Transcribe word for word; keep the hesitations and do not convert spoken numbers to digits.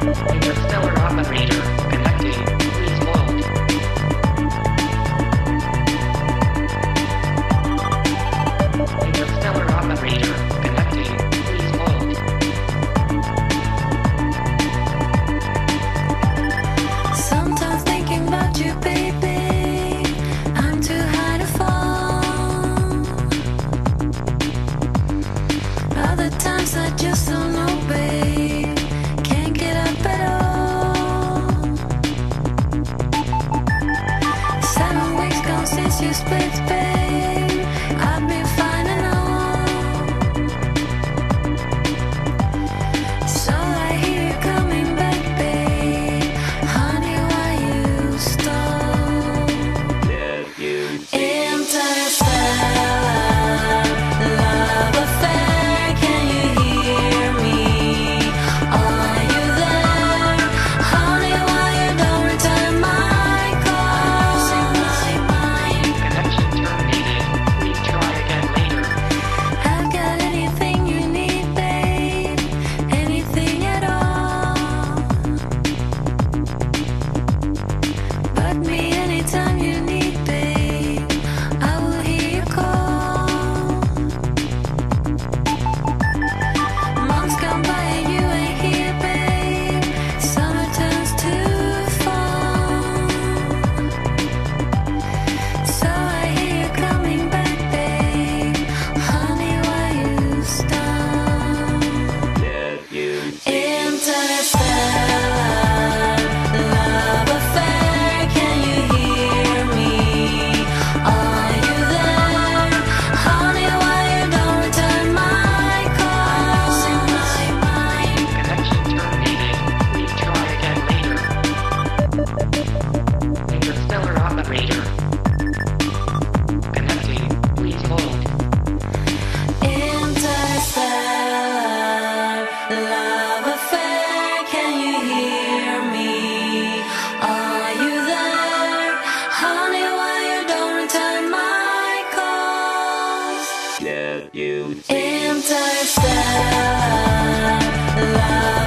Interstellar operator connecting. Please hold. Interstellar operator connecting. Please hold. Sometimes thinking about you, baby, I'm too high to fall. Other times I just don't know, babe, can't get up at all. Seven weeks gone since you split, babe, I've been fine and all. So I hear you coming back, babe. Honey, why you stall? Interstellar love affair, can you hear me? Are you there? Honey, why you don't return my calls? Losing my mind. Connection terminated. Please try again later. I've got anything you need, babe, anything at all. But me anytime you need, babe, I will hear you call. Months gone by and you ain't here, babe. Summer turns to fall. So I hear you coming back, babe. Honey, why you stop? Interstellar love affair, can you hear me? Are you there? Honey, why you don't return my calls? Losing my mind. Connection terminated. Please try again later. Interstellar operator connecting. Please hold. Interstellar love affair, can you hear me? Are you there? Honey, why you don't return my calls? Interstellar love